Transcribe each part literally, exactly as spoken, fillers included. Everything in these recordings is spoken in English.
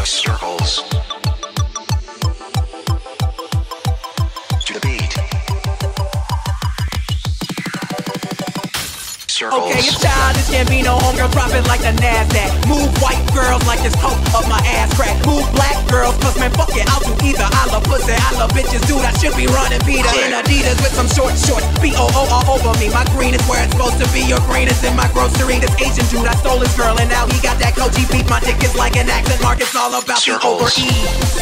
Circles. To the beat. Circles. Okay, it's childish Gambino, homegirl dropping like the NASDAQ. Move white girls like this coke up my ass crack. Move black girls, cause man, fuck it, I'll do either. I love pussy, I love bitches, dude, I should be running Peter in Adidas with some short shorts. B O O all over me, my green is where it's supposed to be. Your green is in my grocery. This Asian dude, I stole his girl, and now he got that Koji beat. My dick is like an accent mark, it's all about the overeat.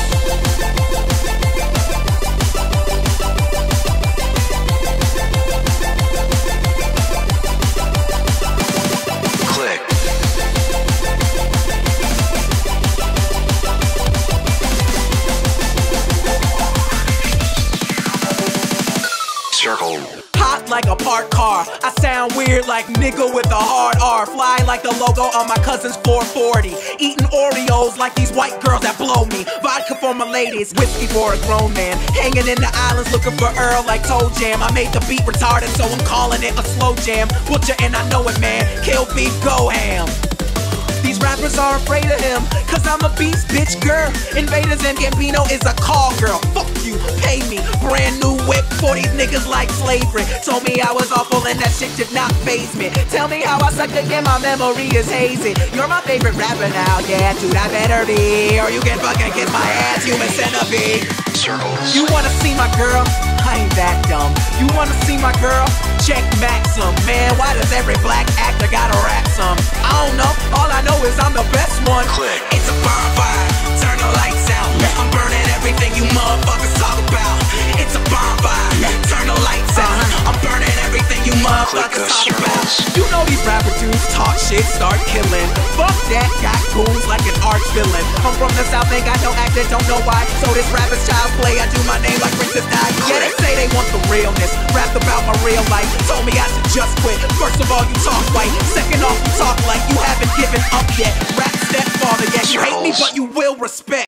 Circle. Hot like a parked car. I sound weird like nigga with a hard R. Fly like the logo on my cousin's four forty. Eating Oreos like these white girls that blow me. Vodka for my ladies, whiskey for a grown man. Hanging in the islands looking for Earl like Toe Jam. I made the beat retarded, so I'm calling it a slow jam. Butcher and I know it, man. Kill beef, go ham. These rappers are afraid of him, cause I'm a beast, bitch, girl. Invaders and Gambino is a call girl. Fuck you, pay me. Brand new whip for these niggas like slavery. Told me I was awful and that shit did not faze me. Tell me how I suck again, my memory is hazy. You're my favorite rapper now, yeah, dude, I better be. Or you can fucking kiss my ass, human centipede. Circles. You wanna see my girl? I ain't that dumb. You wanna see my girl? Check Maxim. Man, why does every black actor gotta rap some? I don't know, all I know is I'm the best one. Click. It's a bonfire, turn the lights out. I'm burning everything you motherfuckers talk about. It's a bonfire, turn the lights out. I'm burning everything you motherfuckers talk about. You know these rapper dudes talk shit, start killing. Fuck that, got goons like an arch villain. I'm from the south, ain't got no accent, don't know why. So this rapper's child's play, I do my name like Princess Di. Yeah, they say they want the realness, rap about my real life. Told me I should just quit. First of all, you talk white. Second off, you talk like you haven't given up yet. Rap stepfather, yeah, you hate me, but you will respect.